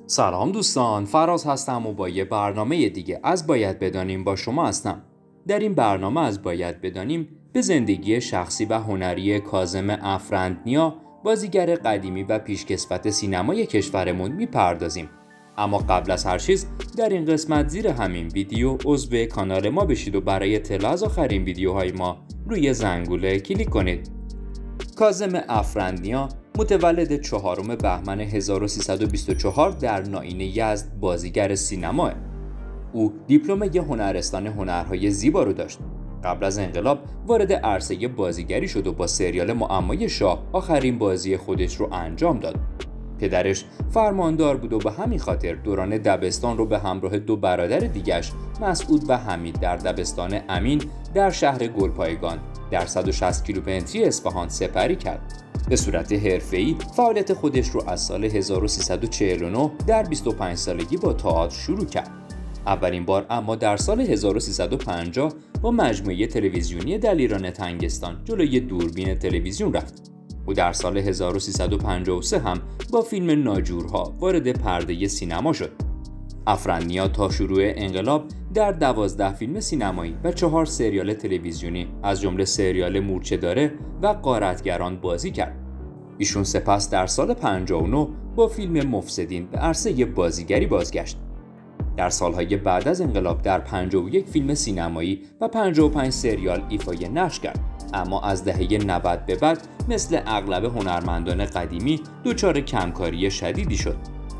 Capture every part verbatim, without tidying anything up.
سلام دوستان، فراز هستم و با یه برنامه دیگه از باید بدانیم با شما هستم. در این برنامه از باید بدانیم به زندگی شخصی و هنری کاظم افرندنیا، بازیگر قدیمی و پیشکسوت سینمای کشورمون میپردازیم. اما قبل از هر چیز در این قسمت زیر همین ویدیو عضو کانال ما بشید و برای اطلاع از آخرین ویدیوهای ما روی زنگوله کلیک کنید. کاظم افرندنیا متولد چهارم بهمن هزار و سیصد و بیست و چهار در نائین یزد بازیگر سینماه. او دیپلم هنرستان هنرهای زیبا رو داشت. قبل از انقلاب وارد عرصه بازیگری شد و با سریال معمای شاه آخرین بازی خودش رو انجام داد. پدرش فرماندار بود و به همین خاطر دوران دبستان رو به همراه دو برادر دیگش مسعود و حمید در دبستان امین در شهر گلپایگان در صد و شصت کیلومتری اصفهان سپری کرد. به صورت حرفه‌ای فعالیت خودش رو از سال هزار و سیصد و چهل و نه در بیست و پنج سالگی با تئاتر شروع کرد. اولین بار اما در سال هزار و سیصد و پنجاه با مجموعه تلویزیونی دلیران تنگستان جلوی دوربین تلویزیون رفت. او در سال هزار و سیصد و پنجاه و سه هم با فیلم ناجورها وارد پرده سینما شد. افرندنیا تا شروع انقلاب در دوازده فیلم سینمایی و چهار سریال تلویزیونی از جمله سریال مورچه داره و غارتگران بازی کرد. ایشون سپس در سال پنجاه و نه با فیلم مفسدین به عرصه بازیگری بازگشت. در سالهای بعد از انقلاب در پنجاه و یک فیلم سینمایی و پنجاه و پنج سریال ایفای نقش کرد، اما از دهه نود به بعد مثل اغلب هنرمندان قدیمی دچار کمکاری شدیدی شد.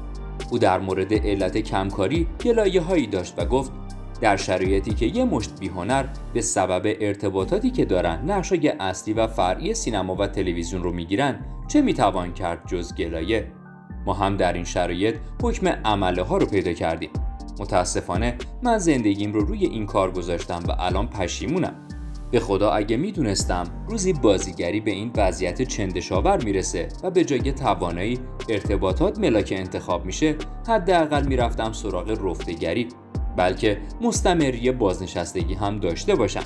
او در مورد علت کمکاری گلایه‌هایی داشت و گفت در شرایطی که یه مشت بی‌هنر به سبب ارتباطاتی که دارن نقشای اصلی و فرعی سینما و تلویزیون رو میگیرن، چه میتوان کرد جز گلایه؟ ما هم در این شرایط حکم عمله ها رو پیدا کردیم. متاسفانه من زندگیم رو روی این کار گذاشتم و الان پشیمونم. به خدا اگه میدونستم روزی بازیگری به این وضعیت چندشاور میرسه و به جای توانایی ارتباطات ملاک انتخاب میشه، حداقل میرفتم سراغ رفتگری، بلکه مستمری بازنشستگی هم داشته باشم.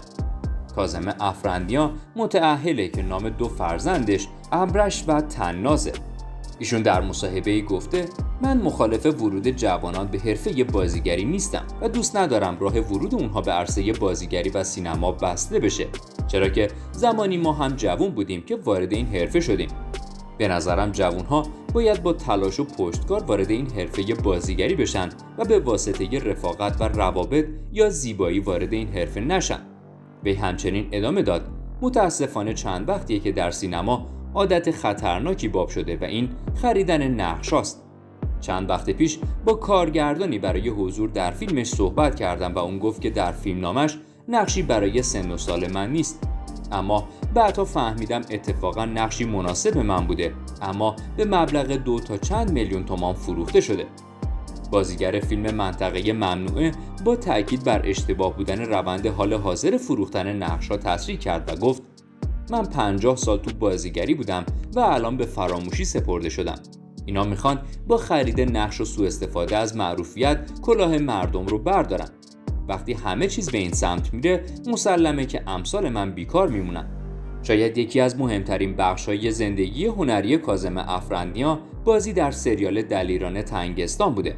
کاظم افرندنیا متأهله که نام دو فرزندش ابرش و طنازه. ایشون در مصاحبه‌ای گفته من مخالف ورود جوانان به حرفه بازیگری نیستم و دوست ندارم راه ورود اونها به عرصه بازیگری و سینما بسته بشه، چرا که زمانی ما هم جوان بودیم که وارد این حرفه شدیم. به نظرم جوانها باید با تلاش و پشتکار وارد این حرفه بازیگری بشن و به واسطه رفاقت و روابط یا زیبایی وارد این حرفه نشن. وی همچنین ادامه داد متاسفانه چند وقتیه که در سینما عادت خطرناکی باب شده و این خریدن نقشاست. چند وقت پیش با کارگردانی برای حضور در فیلمش صحبت کردم و اون گفت که در فیلم نامش نقشی برای سن و سال من نیست، اما بعدا فهمیدم اتفاقا نقشی مناسب من بوده، اما به مبلغ دو تا چند میلیون تومان فروخته شده. بازیگر فیلم منطقه ممنوعه با تأکید بر اشتباه بودن روند حال حاضر فروختن نقش‌ها تصریح کرد و گفت من پنجاه سال تو بازیگری بودم و الان به فراموشی سپرده شدم. اینا میخوان با خرید نقش و سوء استفاده از معروفیت کلاه مردم رو بردارن. وقتی همه چیز به این سمت میره مسلمه که امثال من بیکار میمونن. شاید یکی از مهمترین بخش‌های زندگی هنری کاظم افرندنیا بازی در سریال دلیران تنگستان بوده.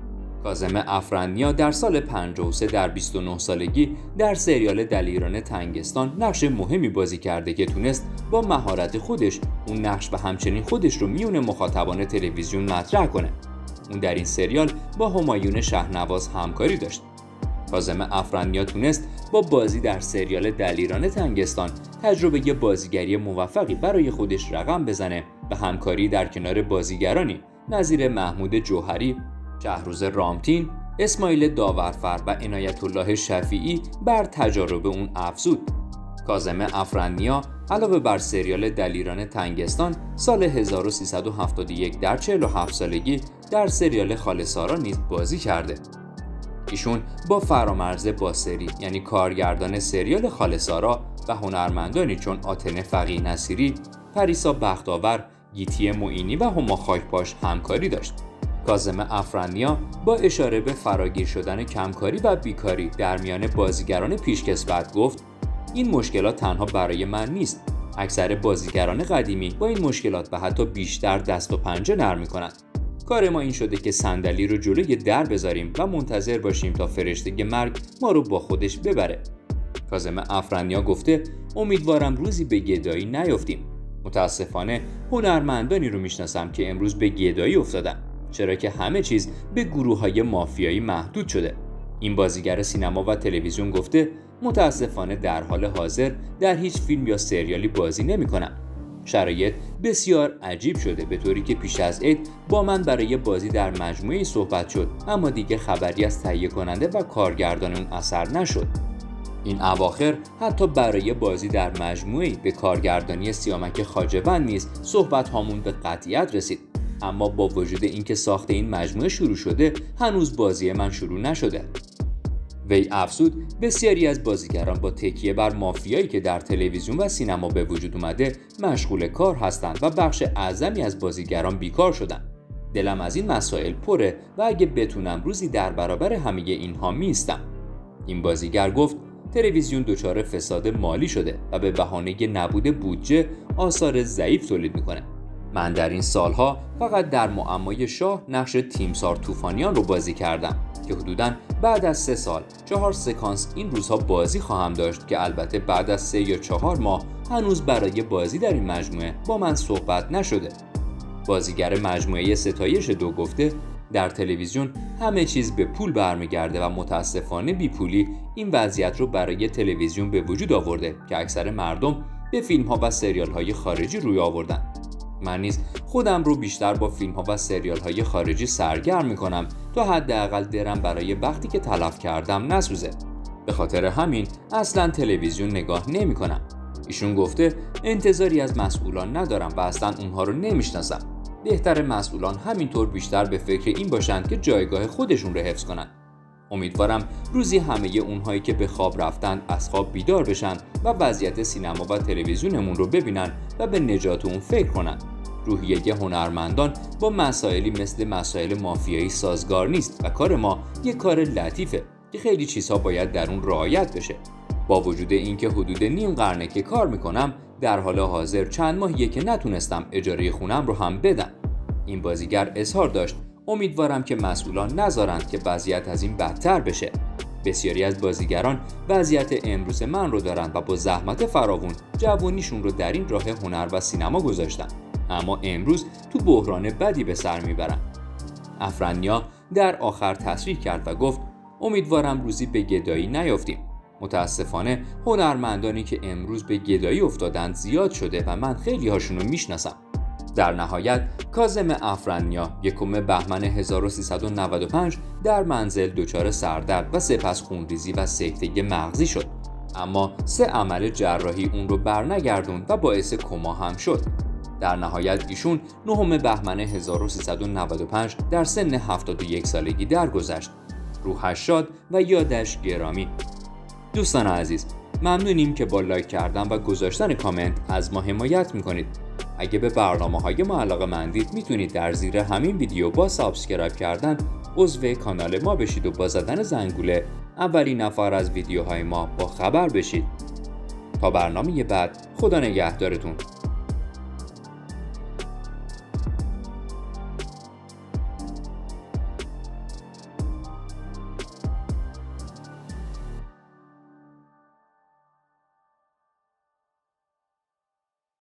کاظم افرندنیا در سال پنجاه و سه در بیست و نه سالگی در سریال دلیران تنگستان نقش مهمی بازی کرده که تونست با مهارت خودش اون نقش و همچنین خودش رو میون مخاطبان تلویزیون مطرح کنه. اون در این سریال با همایون شهنواز همکاری داشت. کاظم افرندنیا تونست با بازی در سریال دلیران تنگستان تجربه بازیگری موفقی برای خودش رقم بزنه و همکاری در کنار بازیگرانی نظیر محمود جوهری، شهروز رامتین، اسماعیل داورفر و عنایت الله شفیعی بر تجارب اون افزود. کاظم افرندنیا علاوه بر سریال دلیران تنگستان سال هزار و سیصد و هفتاد و یک در چهل و هفت سالگی در سریال خاله سارا نیز بازی کرده. ایشون با فرامرز باسری یعنی کارگردان سریال خاله سارا و هنرمندانی چون آتن فقیه نصیری، پریسا بختاور، گیتی معینی و هما خاکپاش همکاری داشت. کاظم افرندنیا با اشاره به فراگیر شدن کمکاری و بیکاری در میان بازیگران پیشکسوت گفت این مشکلات تنها برای من نیست. اکثر بازیگران قدیمی با این مشکلات و حتی بیشتر دست و پنجه نرم می‌کنند. کار ما این شده که صندلی رو جلوی در بذاریم و منتظر باشیم تا فرشته مرگ ما رو با خودش ببره. کاظم افرنیا گفته امیدوارم روزی به گدایی نیفتیم. متاسفانه هنرمندانی رو میشناسم که امروز به گدایی افتادن، چرا که همه چیز به گروه‌های مافیایی محدود شده. این بازیگر سینما و تلویزیون گفته متاسفانه در حال حاضر در هیچ فیلم یا سریالی بازی نمی‌کنم. شرایط بسیار عجیب شده، به طوری که پیش از عید با من برای بازی در مجموعه‌ای صحبت شد، اما دیگه خبری از تهیه کننده و کارگردان اون اثر نشد. این اواخر حتی برای بازی در مجموعه‌ای به کارگردانی سیامک خواجه‌وند نیز صحبت هامون به قطعیت رسید. اما با وجود اینکه ساخت این مجموعه شروع شده، هنوز بازی من شروع نشده. وی افزود بسیاری از بازیگران با تکیه بر مافیایی که در تلویزیون و سینما به وجود اومده مشغول کار هستند و بخش اعظمی از بازیگران بیکار شدند. دلم از این مسائل پره و اگه بتونم روزی در برابر همه اینها میستم. این بازیگر گفت تلویزیون دچار فساد مالی شده و به بهانه نبود بودجه آثار ضعیف تولید میکنه. من در این سالها فقط در معمای شاه نقش تیمسار طوفانیان رو بازی کردم که حدوداً بعد از سه سال چهار سکانس این روزها بازی خواهم داشت که البته بعد از سه یا چهار ماه هنوز برای بازی در این مجموعه با من صحبت نشده. بازیگر مجموعه ستایش دو گفته در تلویزیون همه چیز به پول برمیگرده و متاسفانه بی پولی این وضعیت رو برای تلویزیون به وجود آورده که اکثر مردم به فیلم ها و سریال های خارجی روی آوردن. من نیز خودم رو بیشتر با فیلم ها و سریال های خارجی سرگرم میکنم تا حداقل درم برای وقتی که تلف کردم نسوزه. به خاطر همین اصلا تلویزیون نگاه نمی کنم. ایشون گفته انتظاری از مسئولان ندارم و اصلا اونها رو نمیشناسم. بهتر مسئولان همینطور بیشتر به فکر این باشند که جایگاه خودشون رو حفظ کنند. امیدوارم روزی همه اونهایی که به خواب رفتن از خواب بیدار بشن و وضعیت سینما و تلویزیونمون رو ببینن و به نجات اون فکر کنن. روحیه هنرمندان با مسائلی مثل مسائل مافیایی سازگار نیست و کار ما یک کار لطیفه که خیلی چیزها باید در اون رعایت بشه. با وجود اینکه حدود نیم قرنه که کار میکنم، در حال حاضر چند ماهیه که نتونستم اجاره خونم رو هم بدم. این بازیگر اظهار داشت امیدوارم که مسئولان نذارند که وضعیت از این بدتر بشه. بسیاری از بازیگران وضعیت امروز من رو دارن و با زحمت فراوون جوانیشون رو در این راه هنر و سینما گذاشتن، اما امروز تو بحران بدی به سر میبرن. افرنیا در آخر تصریح کرد و گفت امیدوارم روزی به گدایی نیافتیم. متاسفانه هنرمندانی که امروز به گدایی افتادند زیاد شده و من خیلی هاشون رو میشناسم. در نهایت کاظم افرنیا یکم بهمن هزار و سیصد و نود و پنج در منزل دچار سردرد و سپس خونریزی و سکته مغزی شد، اما سه عمل جراحی اون رو برنگردوند و باعث کما هم شد. در نهایت ایشون نهم بهمن هزار و سیصد و نود و پنج در سن هفتاد و یک سالگی درگذشت. روحش شاد و یادش گرامی. دوستان عزیز، ممنونیم که با لایک کردن و گذاشتن کامنت از ما حمایت میکنید. اگه به برنامه‌های ما علاقه‌مندید میتونید در زیر همین ویدیو با سابسکرایب کردن عضو کانال ما بشید و با زدن زنگوله اولین نفر از ویدیوهای ما با خبر بشید. تا برنامه بعد، خدا نگهدارتون.